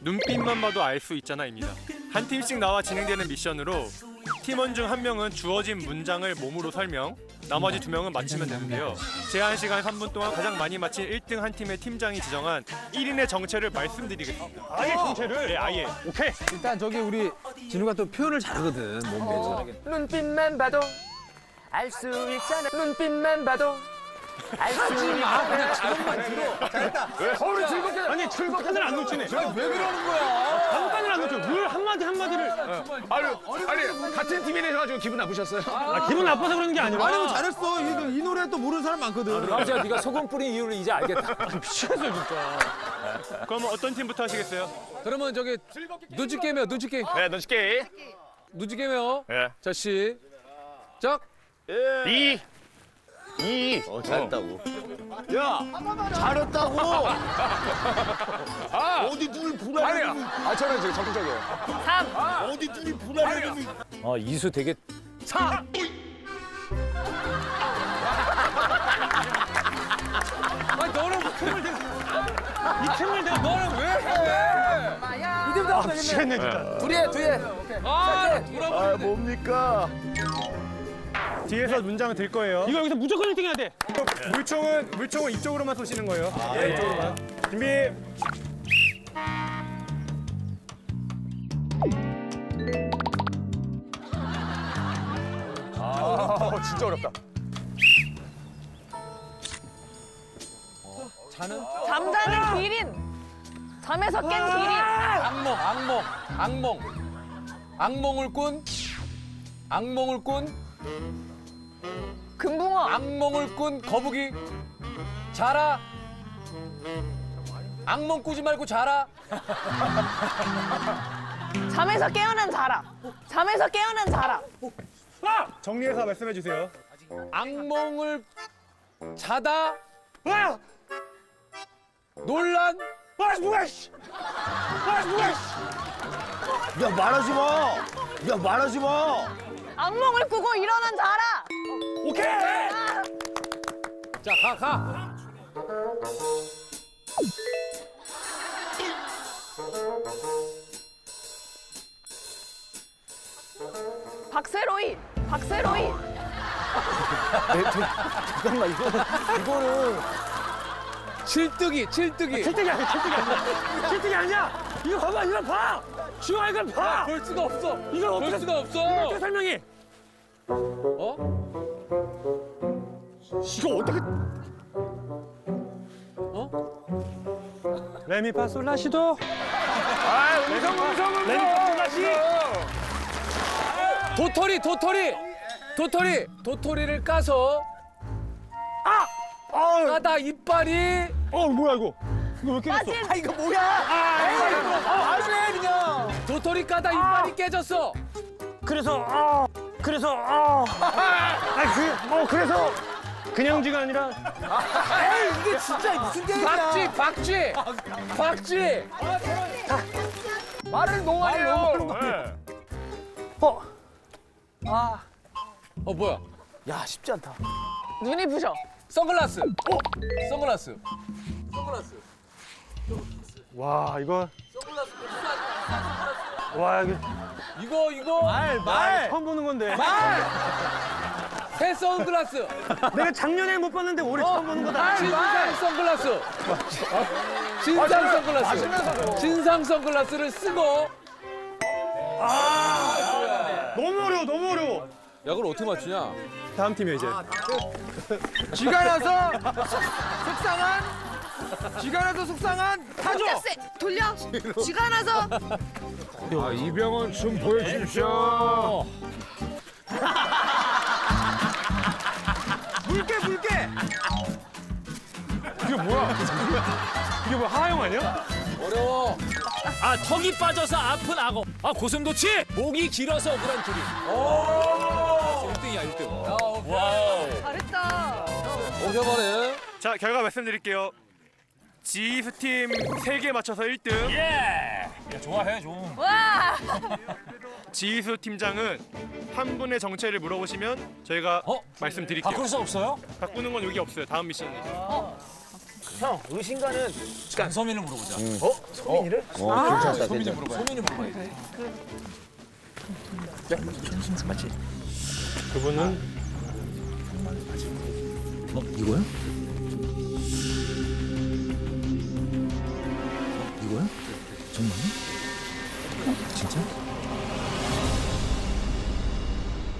눈빛만 봐도 알 수 있잖아입니다. 한 팀씩 나와 진행되는 미션으로 팀원 중 한 명은 주어진 문장을 몸으로 설명, 나머지 2명은 맞히면 되는데요. 제한 시간 3분 동안 가장 많이 맞힌 1등 한 팀의 팀장이 지정한 1인의 정체를 말씀드리겠습니다. 아예 정체를? 네, 아예. 오케이. 일단 저기 우리 진우가 또 표현을 잘하거든, 몸매에서. 눈빛만 봐도 알 수 있잖아. 눈빛만 봐도 알 수 있잖아. 그냥 저것만 들어. 잘했다. 우리 즐겁게. 아니, 즐겁게는 안 놓치네. 왜 그러는 거야? 잠깐을 안 놓쳐. 물 한마디를. 아니 같은 팀이 돼가지고 기분 나쁘셨어요? 기분 나빠서 그러는 게 아니라. 아니, 뭐 잘했어. 이 노래 또 모르는 사람 많거든. 남자 네가 소금 뿌린 이유를 이제 알겠다. 미치겠어, 진짜. 그럼 어떤 팀부터 하시겠어요? 그러면 저기 눈치 게임이요, 눈치 게임. 네, 눈치 게임. 눈치 게임이요. 네. 자, 시작. 이. 잘했다고. 야, 잘했다고. 어디 둘이 불안해. 아 저는 지금 적극적이에요. 어디 둘이 불안해. 이수 되게 4. 아니, 너는 이 팀을 내가 너는 왜 해? 이름도 없어. 미치겠네, 진짜. 둘이 해. 돌아버리네. 뭡니까? 뒤에서 문장을 들 거예요. 이거 여기서 무조건 1등 해야 돼. 물총은 이쪽으로만 쏘시는 거예요. 네, 이쪽으로만. 준비. 진짜 어렵다. 잠자는 기린. 잠에서 깬 기린. 악몽을 꾼 금붕어. 악몽을 꾼 거북이. 자라. 악몽 꾸지 말고 자라. 잠에서 깨어난 자라. 잠에서 깨어난 자라. 정리해서 말씀해 주세요. 악몽을 자다. 논란. 야 말하지 마. 야 말하지 마. 악몽을 꾸고 일어난 자라. 오케이. 자, 가. 박세로이. 잠깐만 이거는 칠뜨기. 칠등이 아니야. 이거 봐봐, 이거 봐. 지영아, 이걸 봐. 볼 수가 없어. 이걸 어떻게 볼 수가 없어. 어떻게 설명해? 어? 이거 어떻게? 레미파솔라시도. 음성. 레미파솔라시. 도토리를 까서 까다 이빨이 뭐야 이거? 이거 왜 깨졌어? 빠진. 이거 뭐야? 말해 그냥. 도토리 까다 이빨이 깨졌어. 그래서 그래서 그냥지가 아니라 이게 진짜 무슨 게임이야? 박쥐. 말을 농아리요. 뭐야? 야 쉽지 않다. 눈이 부셔. 선글라스. 선글라스. 와 이거 와 이거 말 처음 보는 건데 새 선글라스. 내가 작년에 못 봤는데 올해 처음 보는 거다. 진상 선글라스. 진상 선글라스를 쓰고. 너무 어려워. 야, 그걸 어떻게 맞추냐? 다음 팀이요 이제. 쥐가 나서 속상한 타조. 돌려. 쥐가 나서. 이병헌 춤 보여주십시오. 물개. 이게 뭐야 하하영 아니야? 어려워. 턱이 빠져서 아픈 악어. 고슴도치. 목이 길어서 억울한 둘이. 1등이야, 1등. 와우. 잘했다. 오셔버려. 자 결과 말씀드릴게요. 지휘수 팀 3개 맞춰서 1등. 예. 야, 좋아해 좀. 와. 지휘수 팀장은 한 분의 정체를 물어보시면 저희가 말씀드릴게요. 바꿀 수 없어요? 바꾸는 건 여기 없어요. 다음 미션은. 형 의심가는 장서민을 물어보자. 소민이를? 괜찮다. 소민이 물어봐야 돼. 그분은 이거야? 이거야? 정말요? 진짜?